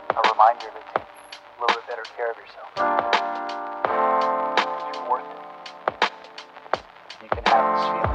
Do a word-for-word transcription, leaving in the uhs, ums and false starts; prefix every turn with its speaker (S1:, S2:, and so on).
S1: A reminder to take a little bit better care of yourself. You're worth it. You can have this feeling.